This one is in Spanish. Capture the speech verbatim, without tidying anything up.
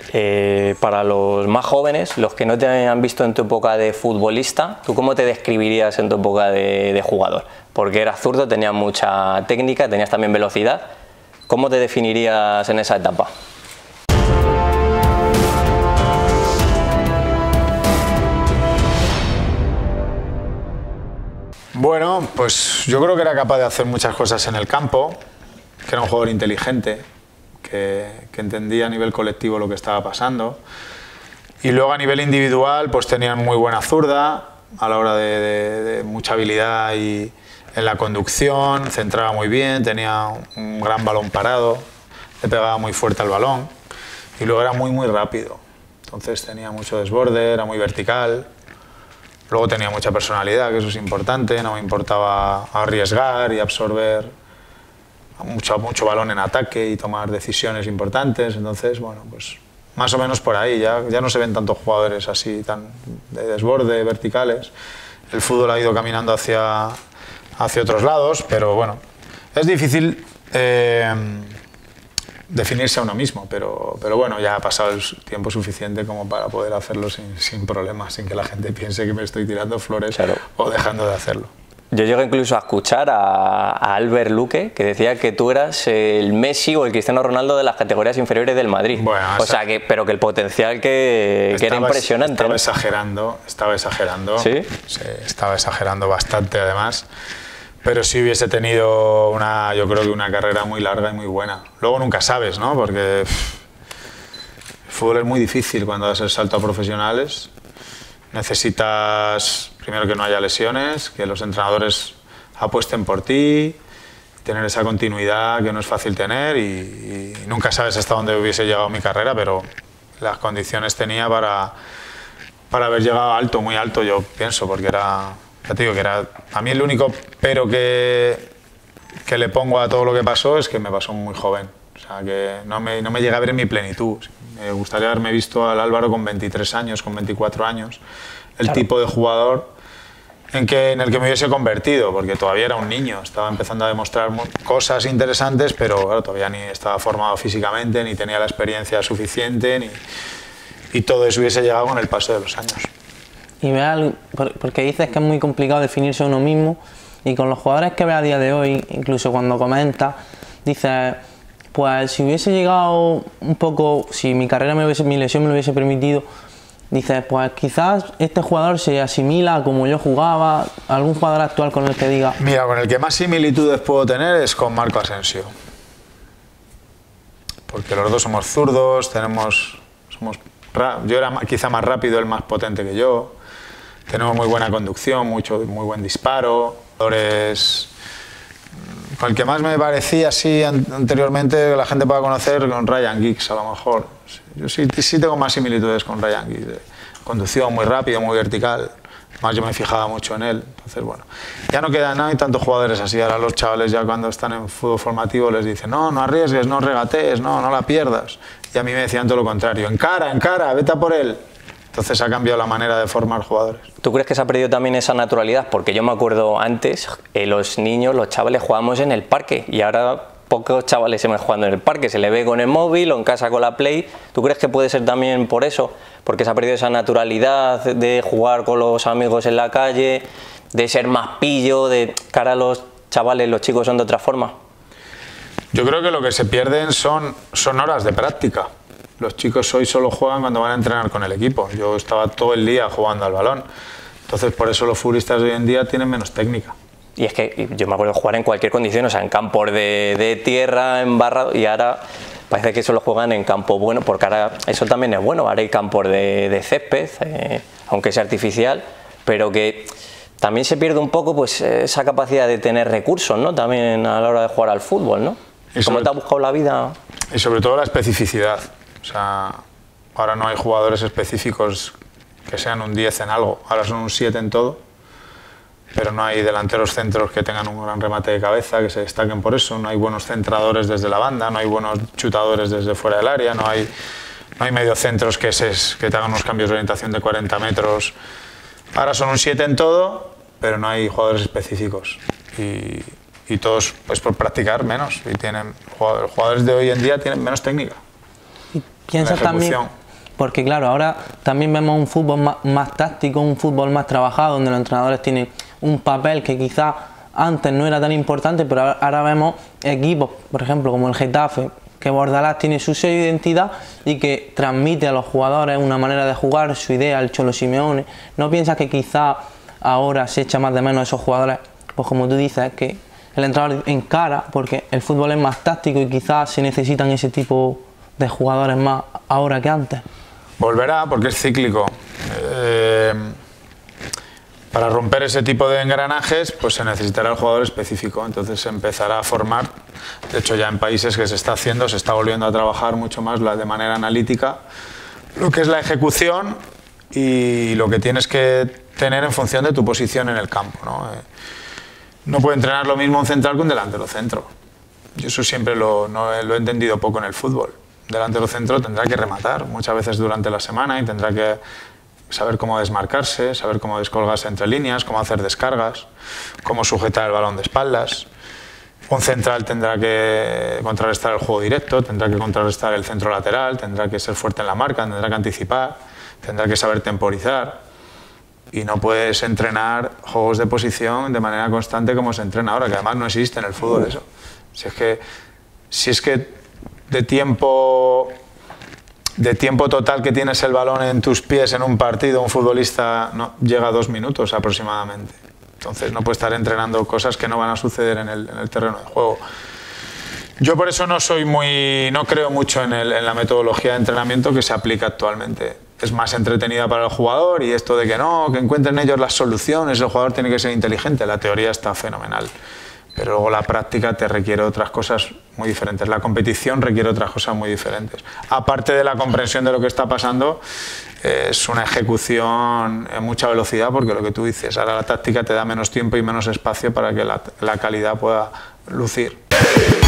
Eh, para los más jóvenes, los que no te han visto en tu época de futbolista, ¿tú cómo te describirías en tu época de, de jugador? Porque eras zurdo, tenías mucha técnica, tenías también velocidad. ¿Cómo te definirías en esa etapa? Bueno, pues yo creo que era capaz de hacer muchas cosas en el campo, que era un jugador inteligente, que, que entendía a nivel colectivo lo que estaba pasando. Y luego a nivel individual, pues tenía muy buena zurda, a la hora de, de, de mucha habilidad y en la conducción, centraba muy bien, tenía un gran balón parado, le pegaba muy fuerte al balón y luego era muy muy rápido. Entonces tenía mucho desborde, era muy vertical. Luego tenía mucha personalidad, que eso es importante, no me importaba arriesgar y absorber mucho, mucho balón en ataque y tomar decisiones importantes. Entonces, bueno, pues más o menos por ahí, ya, ya no se ven tantos jugadores así, tan de desborde, verticales. El fútbol ha ido caminando hacia, hacia otros lados, pero bueno, es difícil eh, definirse a uno mismo, pero, pero bueno, ya ha pasado el tiempo suficiente como para poder hacerlo sin, sin problemas, sin que la gente piense que me estoy tirando flores, claro, o dejando de hacerlo. Yo llego incluso a escuchar a, a Albert Luque, que decía que tú eras el Messi o el Cristiano Ronaldo de las categorías inferiores del Madrid. Bueno, o sea, que, pero que el potencial que, que era impresionante. Estaba ¿no? exagerando, estaba exagerando. ¿Sí? Sí, estaba exagerando bastante además. Pero sí hubiese tenido una, yo creo que una carrera muy larga y muy buena. Luego nunca sabes, ¿no? Porque pff, el fútbol es muy difícil cuando das el salto a profesionales. Necesitas, primero, que no haya lesiones, que los entrenadores apuesten por ti, tener esa continuidad que no es fácil tener y, y nunca sabes hasta dónde hubiese llegado mi carrera, pero las condiciones tenía para, para haber llegado alto, muy alto, yo pienso, porque era... Ya te digo que era, a mí el único pero que, que le pongo a todo lo que pasó es que me pasó muy joven. O sea, que no me, no me llegué a ver en mi plenitud. Me gustaría haberme visto al Álvaro con veintitrés años, con veinticuatro años. El claro. tipo de jugador en, que, en el que me hubiese convertido, porque todavía era un niño. Estaba empezando a demostrar cosas interesantes, pero claro, todavía ni estaba formado físicamente, ni tenía la experiencia suficiente, ni, y todo eso hubiese llegado con el paso de los años. Y veas, porque dices que es muy complicado definirse a uno mismo, y con los jugadores que ve a día de hoy, incluso cuando comenta, dices, pues si hubiese llegado un poco, si mi carrera, me hubiese, mi lesión me lo hubiese permitido, dices, pues quizás este jugador se asimila a como yo jugaba, algún jugador actual con el que diga... Mira, con el que más similitudes puedo tener es con Marco Asensio, porque los dos somos zurdos, tenemos, somos, yo era quizá más rápido, él más potente que yo. Tenemos muy buena conducción, mucho, muy buen disparo. Con el que más me parecía así anteriormente, la gente pueda conocer, con Ryan Giggs a lo mejor. Yo sí, sí tengo más similitudes con Ryan Giggs. Conducción muy rápido, muy vertical. Más yo me fijaba mucho en él. Entonces, bueno, ya no queda nada y tantos jugadores así. Ahora los chavales ya cuando están en fútbol formativo les dicen, no, no arriesgues, no regatees, no, no la pierdas. Y a mí me decían todo lo contrario, encara, encara, vete a por él. Entonces ha cambiado la manera de formar jugadores. ¿Tú crees que se ha perdido también esa naturalidad? Porque yo me acuerdo antes, eh, los niños, los chavales jugábamos en el parque y ahora pocos chavales se ven jugando en el parque, se le ve con el móvil o en casa con la Play. ¿Tú crees que puede ser también por eso? Porque se ha perdido esa naturalidad de jugar con los amigos en la calle, de ser más pillo, de cara a los chavales, los chicos son de otra forma. Yo creo que lo que se pierden son, son horas de práctica. Los chicos hoy solo juegan cuando van a entrenar con el equipo. Yo estaba todo el día jugando al balón. Entonces, por eso los futbolistas de hoy en día tienen menos técnica. Y es que yo me acuerdo de jugar en cualquier condición, o sea, en campos de, de tierra, en barra, y ahora parece que solo juegan en campo bueno, porque ahora eso también es bueno. Ahora hay campos de, de césped, eh, aunque sea artificial, pero que también se pierde un poco pues esa capacidad de tener recursos, ¿no? También a la hora de jugar al fútbol, ¿no? Y ¿cómo te ha buscado la vida? Y sobre todo la especificidad. O sea, ahora no hay jugadores específicos que sean un diez en algo, ahora son un siete en todo, pero no hay delanteros centros que tengan un gran remate de cabeza, que se destaquen por eso, no hay buenos centradores desde la banda, no hay buenos chutadores desde fuera del área, no hay, no hay mediocentros que, se, que te hagan unos cambios de orientación de cuarenta metros. Ahora son un siete en todo, pero no hay jugadores específicos. Y, y todos, pues por practicar menos, y tienen, los jugadores de hoy en día tienen menos técnica. piensas también, porque claro, ahora también vemos un fútbol más, más táctico, un fútbol más trabajado, donde los entrenadores tienen un papel que quizás antes no era tan importante, pero ahora, ahora vemos equipos, por ejemplo, como el Getafe, que Bordalás tiene su sello de identidad y que transmite a los jugadores una manera de jugar, su idea, el Cholo Simeone. ¿No piensas que quizás ahora se echa más de menos a esos jugadores? Pues como tú dices, que el entrenador encara, porque el fútbol es más táctico y quizás se necesitan ese tipo de jugadores más ahora que antes. Volverá porque es cíclico. Eh, para romper ese tipo de engranajes pues se necesitará el jugador específico, entonces se empezará a formar. De hecho, ya en países que se está haciendo, se está volviendo a trabajar mucho más de manera analítica lo que es la ejecución y lo que tienes que tener en función de tu posición en el campo, ¿no? Eh, no puede entrenar lo mismo un central que un delantero centro. Yo eso siempre lo, no, lo he entendido poco en el fútbol. Un delantero centro tendrá que rematar muchas veces durante la semana y tendrá que saber cómo desmarcarse, saber cómo descolgarse entre líneas, cómo hacer descargas, cómo sujetar el balón de espaldas. Un central tendrá que contrarrestar el juego directo, tendrá que contrarrestar el centro lateral, tendrá que ser fuerte en la marca, tendrá que anticipar, tendrá que saber temporizar. Y no puedes entrenar juegos de posición de manera constante como se entrena ahora, que además no existe en el fútbol eso. Si es que, si es que de tiempo... de tiempo total que tienes el balón en tus pies en un partido, un futbolista no, llega a dos minutos aproximadamente. Entonces no puede estar entrenando cosas que no van a suceder en el, en el terreno de juego. Yo por eso no soy muy, no creo mucho en, el, en la metodología de entrenamiento que se aplica actualmente. Es más entretenida para el jugador y esto de que no, que encuentren ellos las soluciones, el jugador tiene que ser inteligente, la teoría está fenomenal. Pero luego la práctica te requiere otras cosas muy diferentes. La competición requiere otras cosas muy diferentes. Aparte de la comprensión de lo que está pasando, eh, es una ejecución en mucha velocidad, porque lo que tú dices, ahora la táctica te da menos tiempo y menos espacio para que la, la calidad pueda lucir.